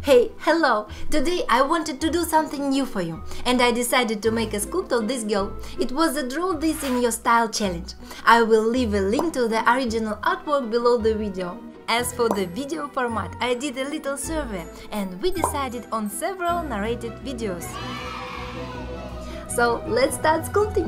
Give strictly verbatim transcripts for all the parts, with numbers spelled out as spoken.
Hey, hello! Today I wanted to do something new for you, and I decided to make a sculpt of this girl. It was a Draw This in Your Style challenge. I will leave a link to the original artwork below the video. As for the video format, I did a little survey and we decided on several narrated videos. So let's start sculpting!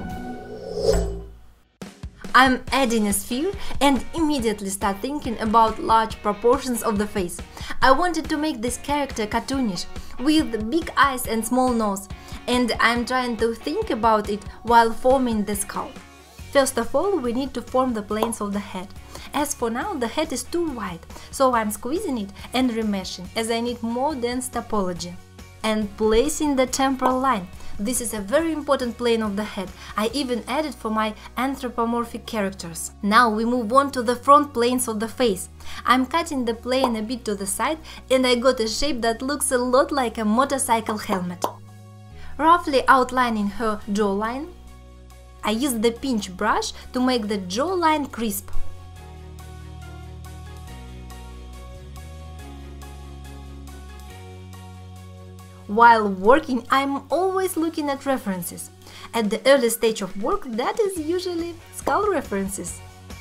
I'm adding a sphere and immediately start thinking about large proportions of the face. I wanted to make this character cartoonish, with big eyes and small nose, and I'm trying to think about it while forming the skull. First of all, we need to form the planes of the head. As for now, the head is too wide, so I'm squeezing it and remeshing, as I need more dense topology. And placing the temporal line. This is a very important plane of the head. I even added for my anthropomorphic characters. Now we move on to the front planes of the face. I'm cutting the plane a bit to the side and I got a shape that looks a lot like a motorcycle helmet. Roughly outlining her jawline, I used the pinch brush to make the jawline crisp. While working, I'm always looking at references. At the early stage of work, that is usually skull references.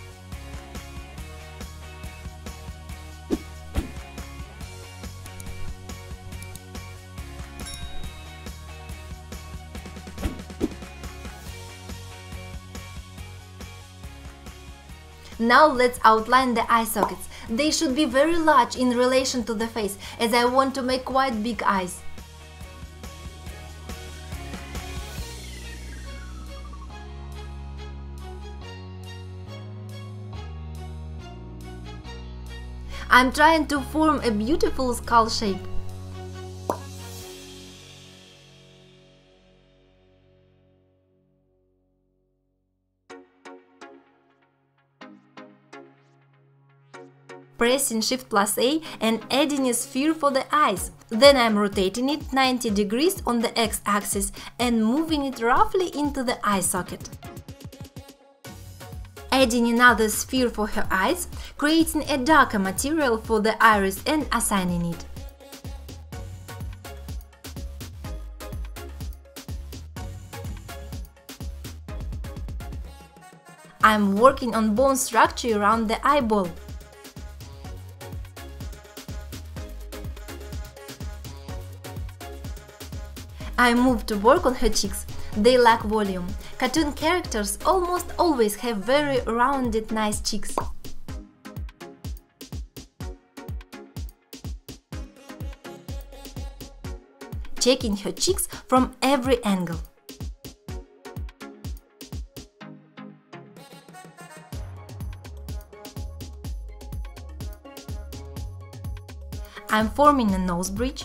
Now let's outline the eye sockets. They should be very large in relation to the face, as I want to make quite big eyes. I'm trying to form a beautiful skull shape. Pressing Shift plus A and adding a sphere for the eyes. Then I'm rotating it ninety degrees on the x-axis and moving it roughly into the eye socket. Adding another sphere for her eyes, creating a darker material for the iris and assigning it. I'm working on bone structure around the eyeball. I move to work on her cheeks. They lack volume. Cartoon characters almost always have very rounded, nice cheeks. Checking her cheeks from every angle. I'm forming a nose bridge.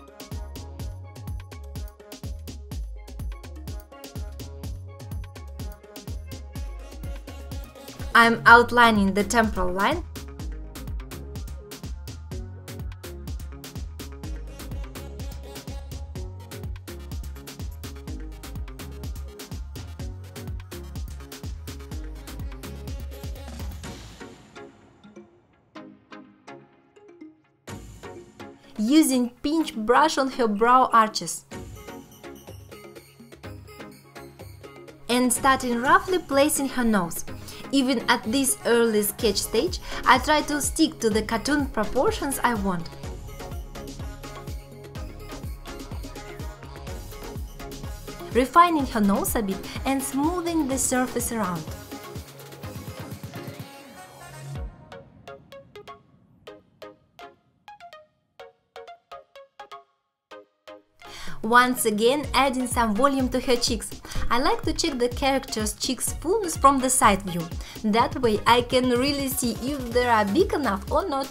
I'm outlining the temporal line. Using pinch brush on her brow arches. And starting roughly placing her nose. Even at this early sketch stage, I try to stick to the cartoon proportions I want. Refining her nose a bit and smoothing the surface around. Once again, adding some volume to her cheeks. I like to check the character's cheeks fullness from the side view. That way I can really see if they are big enough or not.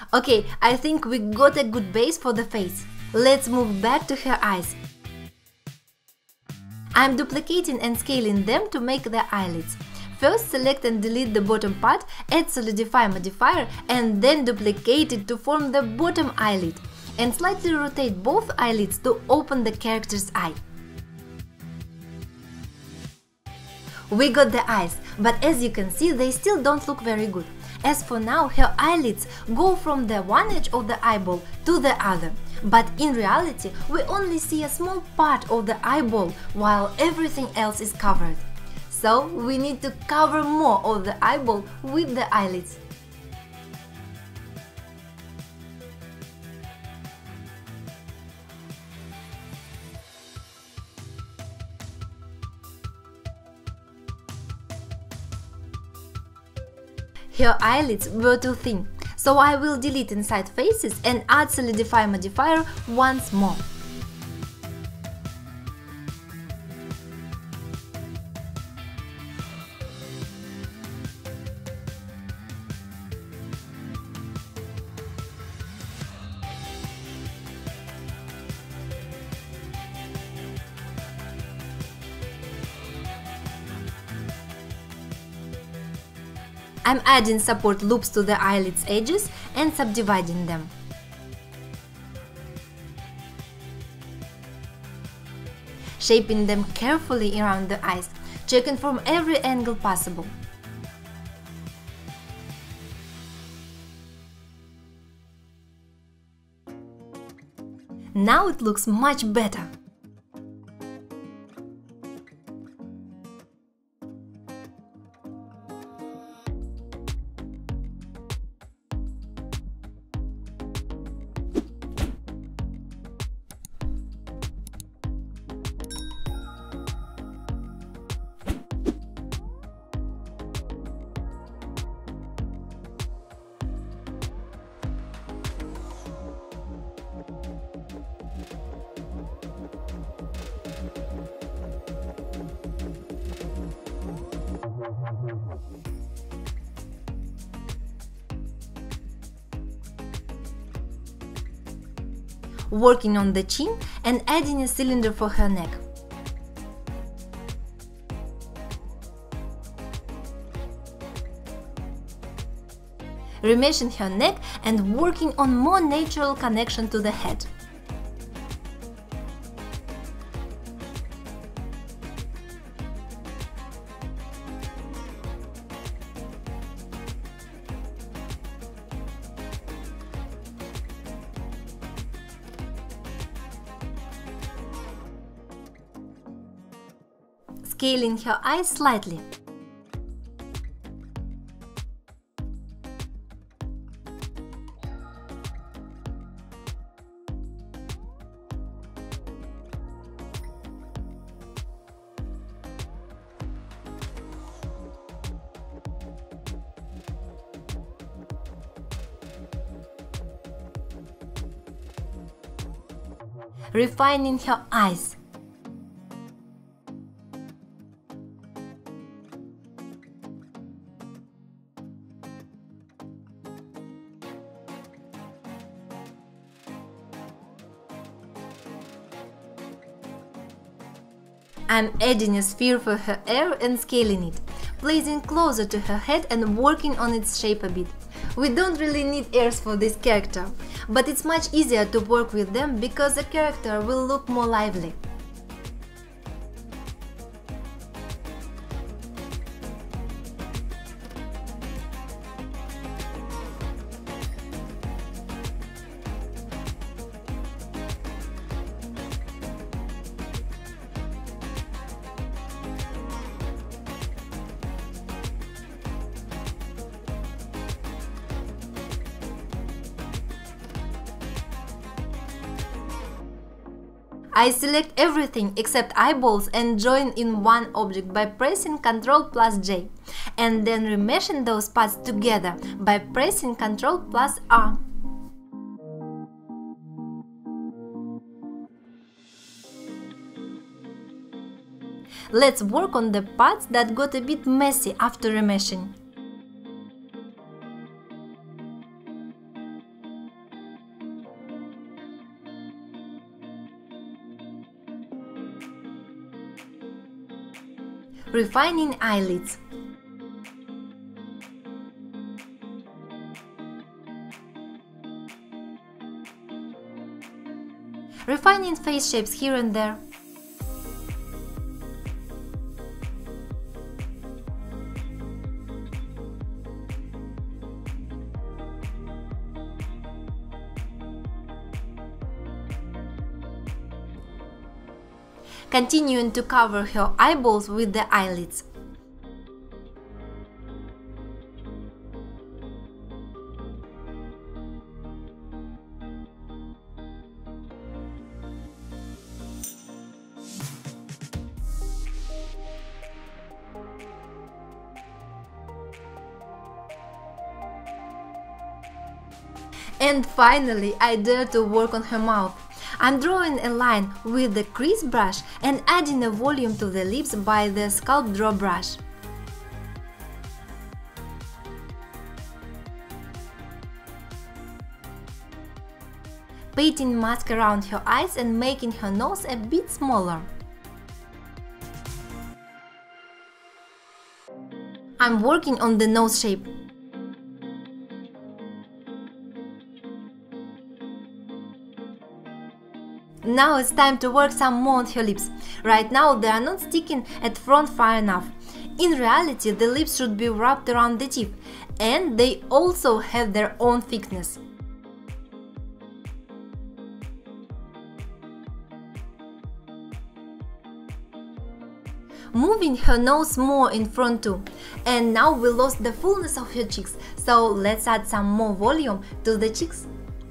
Okay, I think we got a good base for the face. Let's move back to her eyes. I'm duplicating and scaling them to make the eyelids. First select and delete the bottom part, add Solidify modifier and then duplicate it to form the bottom eyelid. And slightly rotate both eyelids to open the character's eye. We got the eyes, but as you can see they still don't look very good. As for now, her eyelids go from the one edge of the eyeball to the other. But in reality, we only see a small part of the eyeball while everything else is covered. So we need to cover more of the eyeball with the eyelids. Her eyelids were too thin, so I will delete inside faces and add Solidify modifier once more. I'm adding support loops to the eyelids edges and subdividing them. Shaping them carefully around the eyes, checking from every angle possible. Now it looks much better. Working on the chin and adding a cylinder for her neck. Remeshing her neck and working on more natural connection to the head. Scaling her eyes slightly. Refining her eyes. I'm adding a sphere for her hair and scaling it, placing closer to her head and working on its shape a bit. We don't really need ears for this character, but it's much easier to work with them because the character will look more lively. I select everything except eyeballs and join in one object by pressing control plus J, and then remeshing those parts together by pressing control plus R. Let's work on the parts that got a bit messy after remeshing. Refining eyelids. Refining face shapes here and there. Continuing to cover her eyeballs with the eyelids. And finally, I dare to work on her mouth. I'm drawing a line with the crease brush and adding a volume to the lips by the Sculpt Draw brush. Painting mask around her eyes and making her nose a bit smaller. I'm working on the nose shape. Now it's time to work some more on her lips. Right now they are not sticking at front far enough. In reality, the lips should be wrapped around the tip, and they also have their own thickness. Moving her nose more in front too. And now we lost the fullness of her cheeks, so let's add some more volume to the cheeks.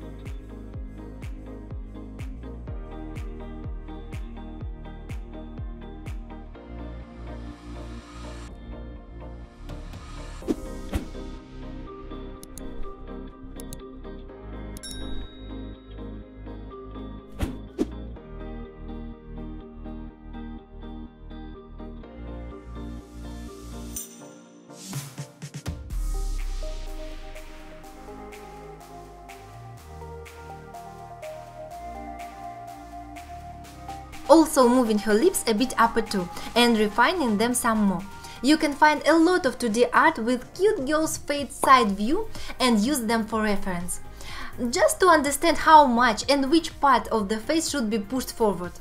Also moving her lips a bit upper too and refining them some more. You can find a lot of two D art with cute girls' face side view and use them for reference, just to understand how much and which part of the face should be pushed forward.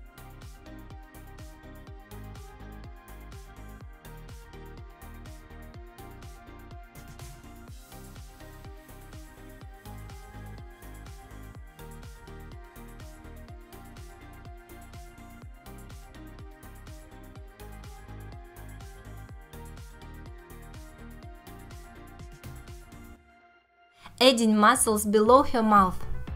Adding muscles below her mouth.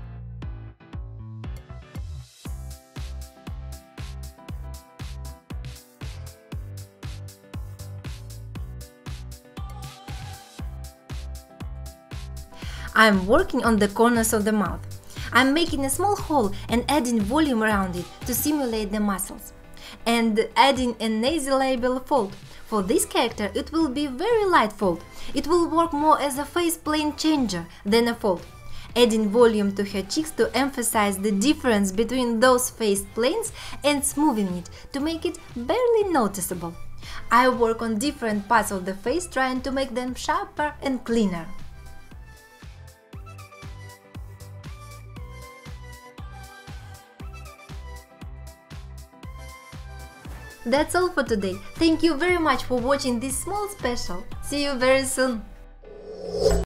I'm working on the corners of the mouth. I'm making a small hole and adding volume around it to simulate the muscles. And adding a nasolabial fold. For this character it will be very light fold. It will work more as a face plane changer than a fold. Adding volume to her cheeks to emphasize the difference between those face planes and smoothing it to make it barely noticeable. I work on different parts of the face trying to make them sharper and cleaner. That's all for today. Thank you very much for watching this small special. See you very soon!